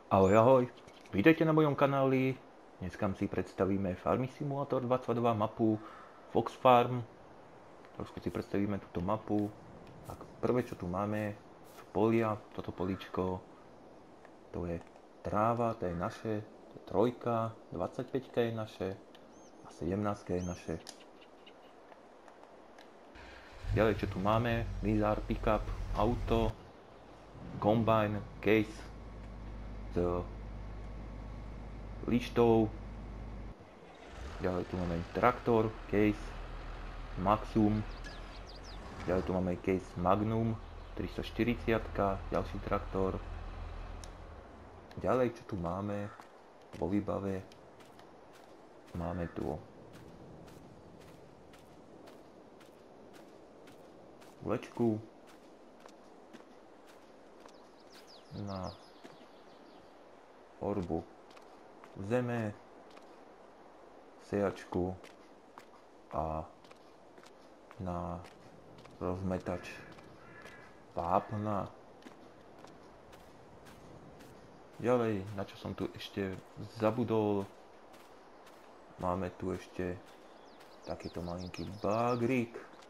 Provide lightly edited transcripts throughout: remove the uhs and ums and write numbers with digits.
Ahoj, ahoj, vítajte na mojom kanáli. Dneska si predstavíme Farming Simulator 22 mapu Fox Farm. Trošku si predstavíme túto mapu. A prvé, čo tu máme, sú polia. Toto políčko, to je tráva, to je naše. To je trojka, 25 je naše a 17 je naše. Ďalej, čo tu máme, Mizar, pickup, auto, combine, case s lištou. Ďalej tu máme traktor, case, Maxum. Ďalej tu máme case Magnum 340, ďalší traktor. Ďalej, čo tu máme vo výbave, máme tu vlečku na orbu zeme, sejačku a na rozmetač vápna. Ďalej, na čo som tu ešte zabudol, máme tu ešte takýto malinký bagrík.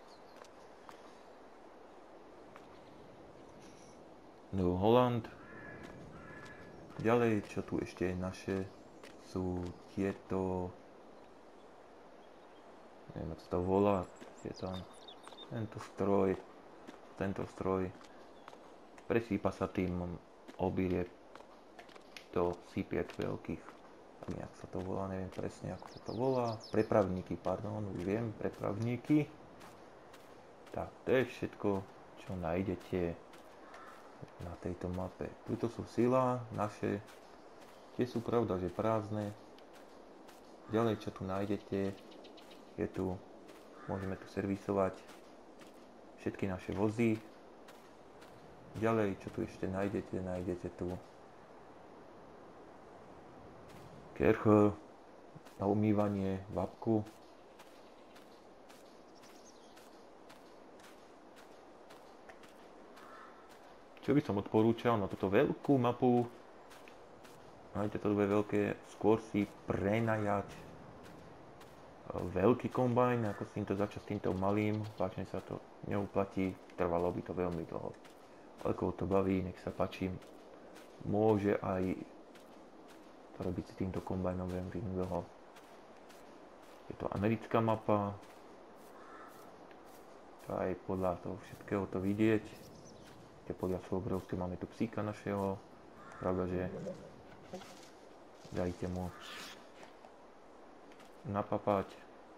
New Holland. Ďalej, čo tu ešte je naše, sú tieto, neviem, ako sa to volá, tento stroj presýpa sa tým obilie do sypiek veľkých, tak nejak sa to volá, neviem presne ako sa to volá, prepravníky, pardon, už viem, prepravníky. Tak, to je všetko, čo nájdete na tejto mape. Tuto sú sila naše, tie sú pravda, že prázdne. Ďalej, čo tu nájdete, je tu, môžeme tu servisovať všetky naše vozy. Ďalej, čo tu ešte nájdete tu kerch na umývanie, babku. Čo by som odporúčal na túto veľkú mapu, máte to dve veľké, skôr si prenajať veľký kombajn, ako s týmto začať s týmto malým, vážne sa to neuplatí, trvalo by to veľmi dlho. Ale koho to baví, nech sa páči, môže aj to robiť s týmto kombajnom veľmi dlho. Je to americká mapa, to aj podľa toho všetkého to vidieť. Tie polia sú obrovské, máme tu psíka našeho, pravda, že dajte mu napapať.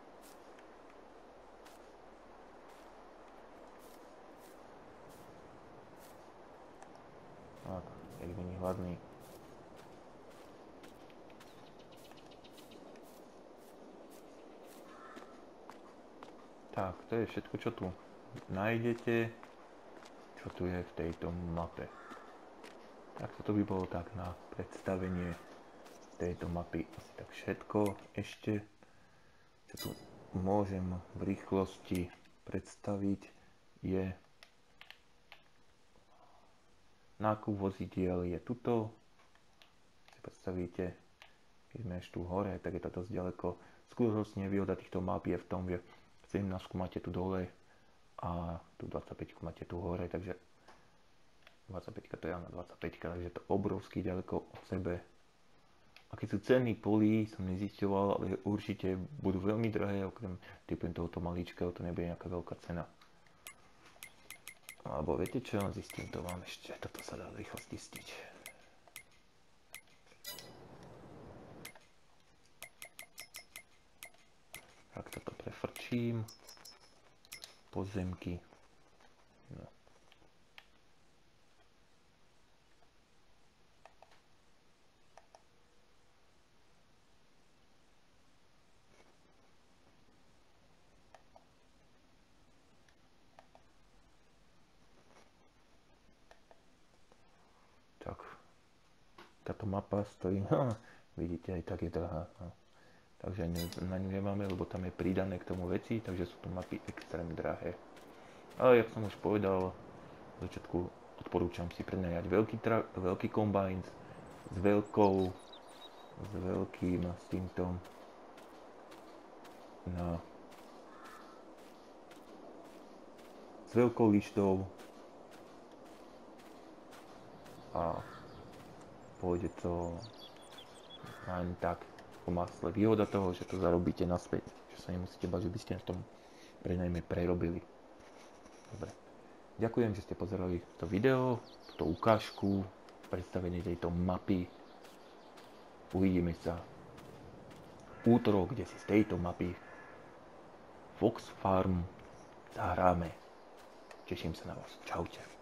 Tak, jak není hladný. Tak, to je všetko, čo tu nájdete, čo tu je v tejto mape. Tak toto by bolo tak na predstavenie tejto mapy. Asi tak všetko. Ešte, čo tu môžem v rýchlosti predstaviť, je nákup vozidiel je tuto. Si predstavíte, keď sme ešte tu hore, tak je to dosť ďaleko. Skutočne výhoda týchto map je v tom, že 17 máte tu dole a tu 25 máte tu hore, takže 25 to je na 25, takže to obrovský ďaleko od sebe. A keď sú ceny polí, som nezisťoval, ale určite budú veľmi drahé, okrem typujem tohoto maličkého, to nebude nejaká veľká cena. Alebo viete čo, zistím to vám ešte, toto sa dá rýchlo zistiť. Tak toto prefrčím. Pozemky. No. Tak. Táto mapa stojí, vidíte, aj tak je drahá. No. Takže na ňu nemáme, lebo tam je pridané k tomu veci, takže sú to mapy extrémne drahé. Ale jak som už povedal, v začiatku odporúčam si prenajať veľký kombajn, s veľkým s týmto no, s veľkou lištou a pôjde to len tak po masle. Výhoda toho, že to zarobíte naspäť, že sa nemusíte bať, že by ste na tom prenajme prerobili. Dobre. Ďakujem, že ste pozerali to video, túto ukážku, predstavenie tejto mapy. Uvidíme sa útorok, kde si z tejto mapy Fox Farm zahráme. Teším sa na vás. Čaute.